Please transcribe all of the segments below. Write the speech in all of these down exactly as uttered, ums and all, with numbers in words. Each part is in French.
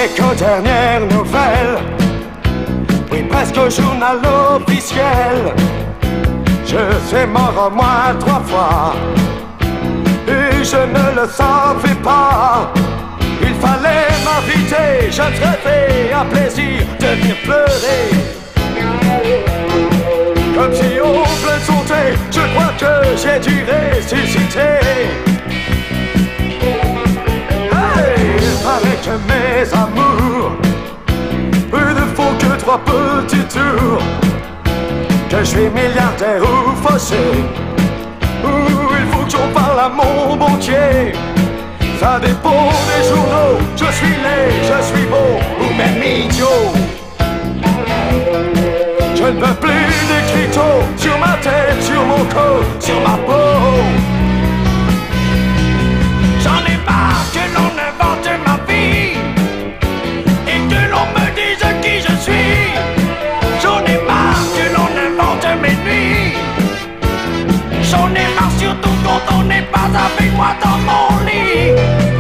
Et qu'aux dernières nouvelles, oui presque au journal officiel, je suis mort au moins trois fois. Et je ne le savais pas. Il fallait m'inviter, je rêvais à plaisir de venir pleurer. Comme si on plein sautait, je crois que j'ai dû ressusciter. Hey, il paraît que mes amours, eux ne font que trois petits tours. Que je suis milliardaire ou fauché, ou il faut que j'en parle à mon bon Dieu. Ça dépend des journaux, je suis laid, je suis beau, ou même idiot. Je ne veux plus d'écriteaux sur ma tête, sur mon corps, sur ma peau. J'en ai marre que l'on invente ma vie et que l'on me dise qui je suis. J'en ai marre que l'on invente mes nuits. J'en ai marre surtout quand on n'est pas avec moi dans mon lit.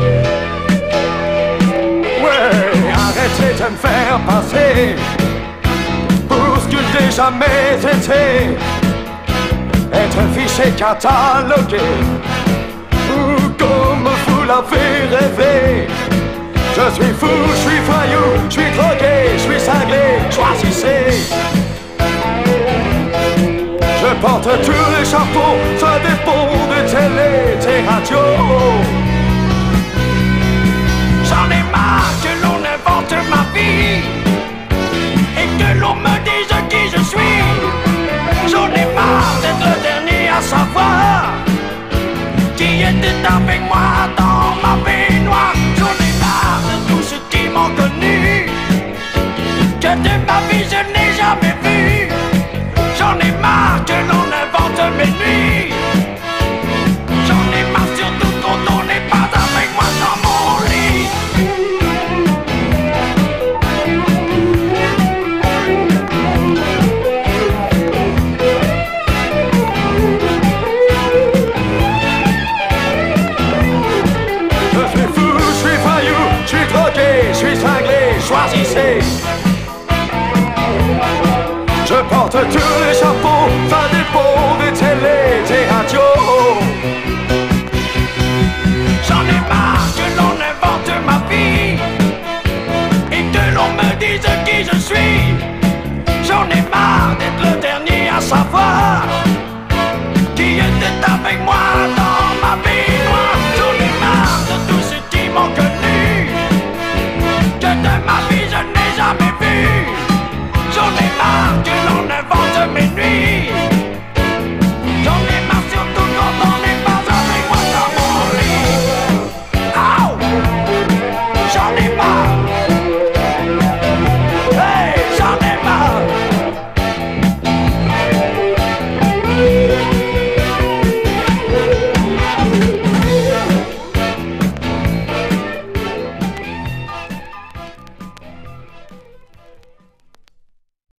Ouais, arrêtez de me faire passer pour ce que j'ai jamais été. Être fiché, catalogué, ou comme vous l'avez rêvé. Je suis fou, je suis voyou, je suis drogué, je suis cinglé, choisissez. Je porte tous les chapeaux, ça dépend de télé, des radios. J'en ai marre que l'on invente ma vie et que l'on me dise qui je suis. J'en ai marre d'être le dernier à savoir qui était avec moi dans ma baignoire. J'en ai marre de tous ceux qui m'ont connu, que de ma vie je n'ai jamais vu. J'en ai marre que l'on invente mes nuits. J'en ai marre surtout quand on n'est pas avec moi dans mon lit. Je suis fou, je suis voyou, je suis drogué, je suis cinglé, choisissez. Je porte tous les chapeaux, ça dépend des télés,